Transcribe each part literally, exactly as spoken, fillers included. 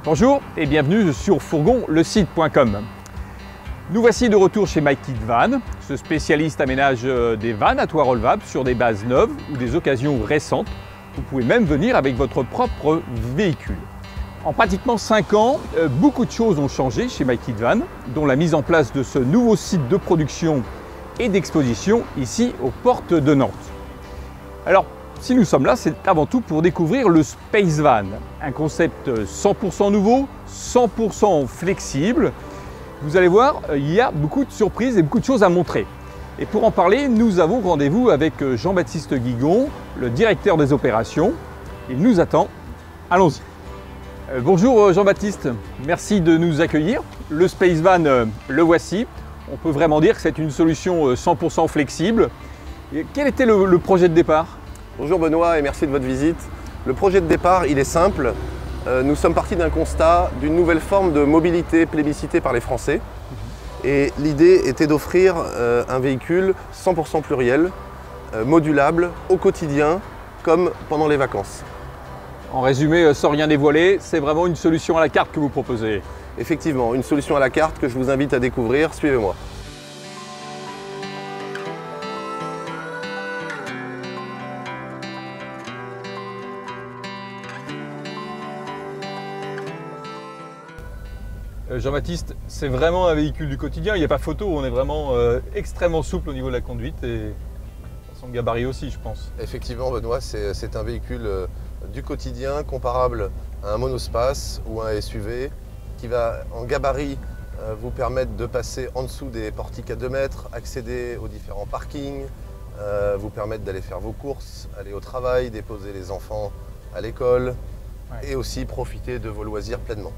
Bonjour et bienvenue sur fourgon le site point com. Nous voici de retour chez MyKitVan. Ce spécialiste aménage des vannes à toit relevable sur des bases neuves ou des occasions récentes. Vous pouvez même venir avec votre propre véhicule. En pratiquement cinq ans, beaucoup de choses ont changé chez MyKitVan, dont la mise en place de ce nouveau site de production et d'exposition ici aux portes de Nantes. Alors, si nous sommes là, c'est avant tout pour découvrir le Space Van, un concept cent pour cent nouveau, cent pour cent flexible. Vous allez voir, il y a beaucoup de surprises et beaucoup de choses à montrer. Et pour en parler, nous avons rendez-vous avec Jean-Baptiste Guigon, le directeur des opérations. Il nous attend. Allons-y. Euh, bonjour Jean-Baptiste, merci de nous accueillir. Le Space Van, euh, le voici. On peut vraiment dire que c'est une solution cent pour cent flexible. Et quel était le, le projet de départ ? Bonjour Benoît et merci de votre visite. Le projet de départ, il est simple. Euh, nous sommes partis d'un constat d'une nouvelle forme de mobilité plébiscitée par les Français. Et l'idée était d'offrir euh, un véhicule cent pour cent pluriel, euh, modulable, au quotidien, comme pendant les vacances. En résumé, sans rien dévoiler, c'est vraiment une solution à la carte que vous proposez. Effectivement, une solution à la carte que je vous invite à découvrir. Suivez-moi. Jean-Baptiste, c'est vraiment un véhicule du quotidien, il n'y a pas photo, on est vraiment euh, extrêmement souple au niveau de la conduite et son gabarit aussi, je pense. Effectivement Benoît, c'est un véhicule euh, du quotidien comparable à un monospace ou un S U V qui va en gabarit euh, vous permettre de passer en dessous des portiques à deux mètres, accéder aux différents parkings, euh, vous permettre d'aller faire vos courses, aller au travail, déposer les enfants à l'école ouais. Et aussi profiter de vos loisirs pleinement.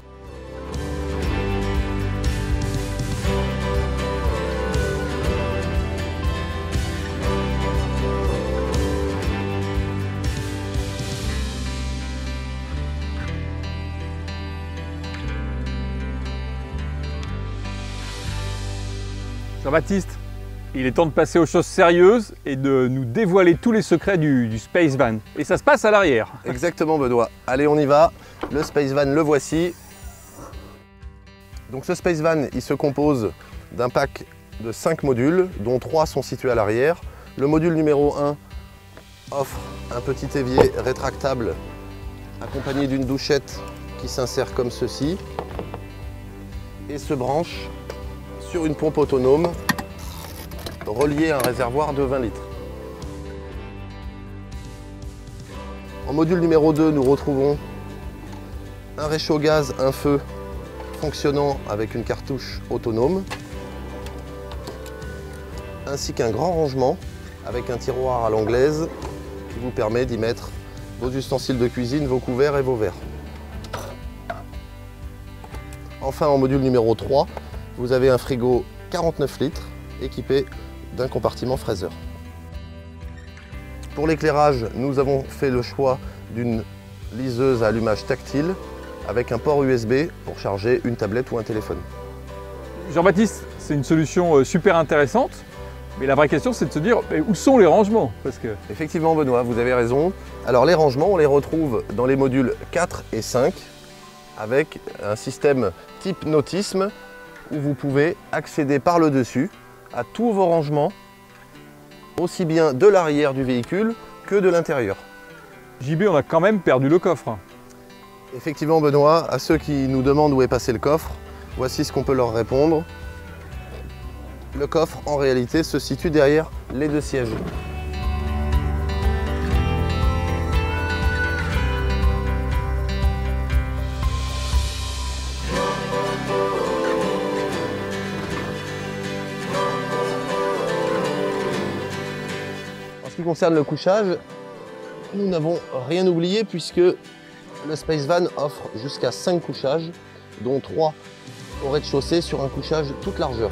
Jean-Baptiste, il est temps de passer aux choses sérieuses et de nous dévoiler tous les secrets du, du Space Van. Et ça se passe à l'arrière. Exactement Benoît. Allez, on y va. Le Space Van, le voici. Donc ce Space Van, il se compose d'un pack de cinq modules, dont trois sont situés à l'arrière. Le module numéro un offre un petit évier rétractable accompagné d'une douchette qui s'insère comme ceci et se branche sur une pompe autonome reliée à un réservoir de vingt litres. En module numéro deux, nous retrouvons un réchaud-gaz, un feu fonctionnant avec une cartouche autonome, ainsi qu'un grand rangement avec un tiroir à l'anglaise qui vous permet d'y mettre vos ustensiles de cuisine, vos couverts et vos verres. Enfin, en module numéro trois, vous avez un frigo quarante-neuf litres équipé d'un compartiment fraiseur. Pour l'éclairage, nous avons fait le choix d'une liseuse à allumage tactile avec un port U S B pour charger une tablette ou un téléphone. Jean-Baptiste, c'est une solution super intéressante, mais la vraie question c'est de se dire où sont les rangements parce que... Effectivement Benoît, vous avez raison. Alors les rangements, on les retrouve dans les modules quatre et cinq avec un système type nautisme où vous pouvez accéder par le dessus à tous vos rangements, aussi bien de l'arrière du véhicule que de l'intérieur. J B, on a quand même perdu le coffre. Effectivement Benoît, à ceux qui nous demandent où est passé le coffre, voici ce qu'on peut leur répondre. Le coffre en réalité se situe derrière les deux sièges. En ce qui concerne le couchage, nous n'avons rien oublié puisque le Space Van offre jusqu'à cinq couchages, dont trois au rez-de-chaussée sur un couchage toute largeur.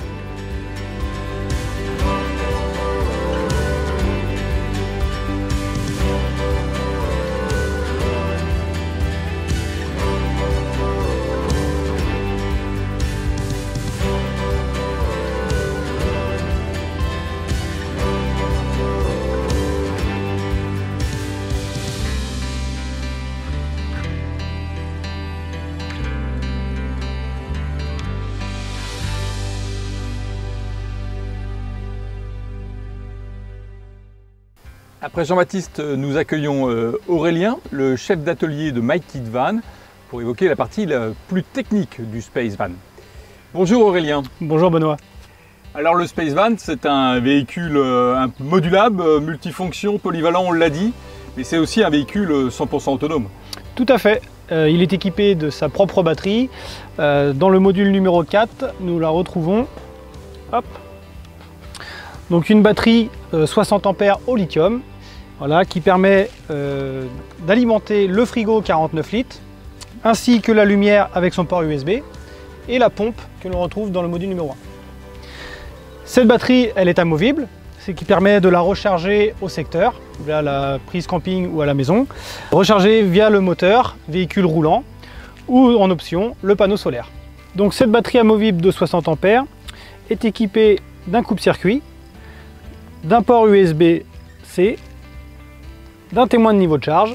Après Jean-Baptiste, nous accueillons Aurélien, le chef d'atelier de MyKitVan, pour évoquer la partie la plus technique du Space Van. Bonjour Aurélien. Bonjour Benoît. Alors le Space Van, c'est un véhicule un modulable, multifonction, polyvalent, on l'a dit, mais c'est aussi un véhicule cent pour cent autonome. Tout à fait. Euh, il est équipé de sa propre batterie. Euh, dans le module numéro quatre, nous la retrouvons. Hop. Donc une batterie euh, soixante ampères au lithium, voilà, qui permet euh, d'alimenter le frigo quarante-neuf litres, ainsi que la lumière avec son port U S B et la pompe que l'on retrouve dans le module numéro un. Cette batterie, elle est amovible, ce qui permet de la recharger au secteur, via la prise camping ou à la maison, recharger via le moteur, véhicule roulant, ou en option, le panneau solaire. Donc cette batterie amovible de soixante ampères est équipée d'un coupe-circuit, d'un port U S B C, d'un témoin de niveau de charge,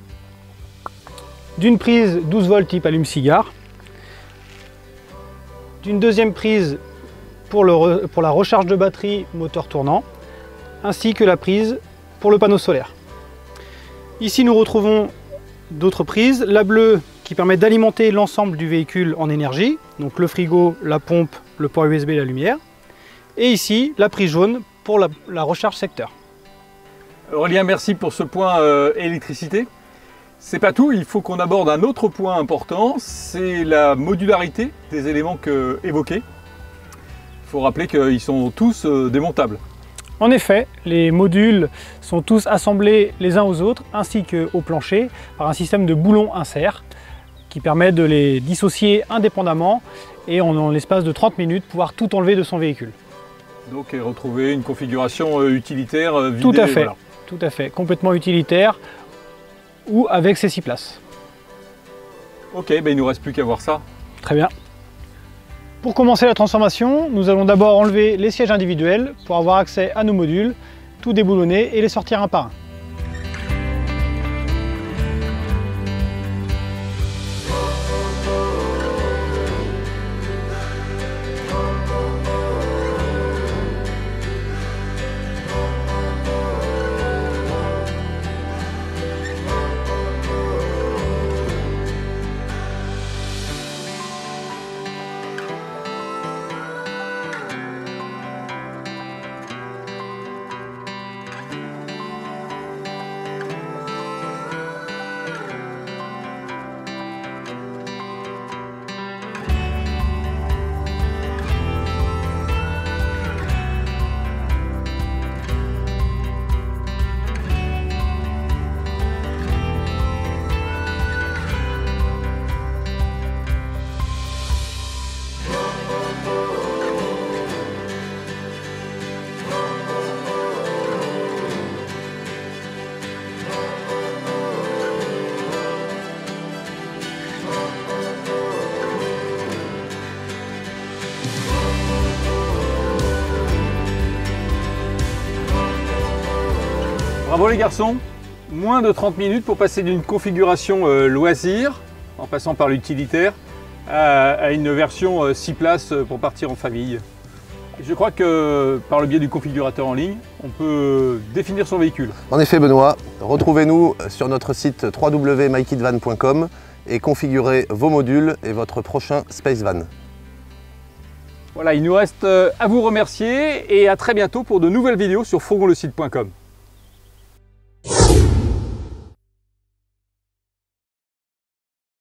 d'une prise douze volts type allume-cigare, d'une deuxième prise pour, le, pour la recharge de batterie moteur tournant, ainsi que la prise pour le panneau solaire. Ici nous retrouvons d'autres prises, la bleue qui permet d'alimenter l'ensemble du véhicule en énergie, donc le frigo, la pompe, le port U S B et la lumière, et ici la prise jaune pour la, la recharge secteur. Aurélien, merci pour ce point euh, électricité. C'est pas tout, il faut qu'on aborde un autre point important, c'est la modularité des éléments que, évoqués. Il faut rappeler qu'ils sont tous euh, démontables. En effet, les modules sont tous assemblés les uns aux autres, ainsi qu'au plancher, par un système de boulons insert, qui permet de les dissocier indépendamment et en, en l'espace de trente minutes, pouvoir tout enlever de son véhicule. Donc et retrouver une configuration euh, utilitaire euh, vidée. Tout à fait, voilà. Tout à fait, complètement utilitaire, ou avec ses six places. Ok, ben il ne nous reste plus qu'à voir ça. Très bien. Pour commencer la transformation, nous allons d'abord enlever les sièges individuels pour avoir accès à nos modules, tout déboulonner et les sortir un par un. Bravo les garçons, moins de trente minutes pour passer d'une configuration euh, loisir, en passant par l'utilitaire, à, à une version euh, six places pour partir en famille. Et je crois que par le biais du configurateur en ligne, on peut définir son véhicule. En effet Benoît, retrouvez-nous sur notre site w w w point my kit van point com et configurez vos modules et votre prochain Space Van. Voilà, il nous reste à vous remercier et à très bientôt pour de nouvelles vidéos sur fourgon le site point com.